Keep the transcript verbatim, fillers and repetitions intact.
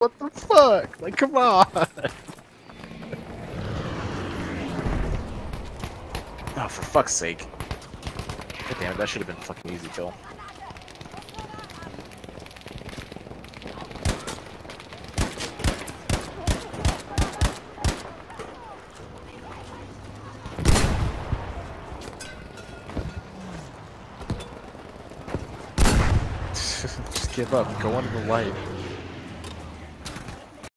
What the fuck? Like, come on! Oh, for fuck's sake. God damn it, that should have been a fucking easy kill. Just give up. Go under the light.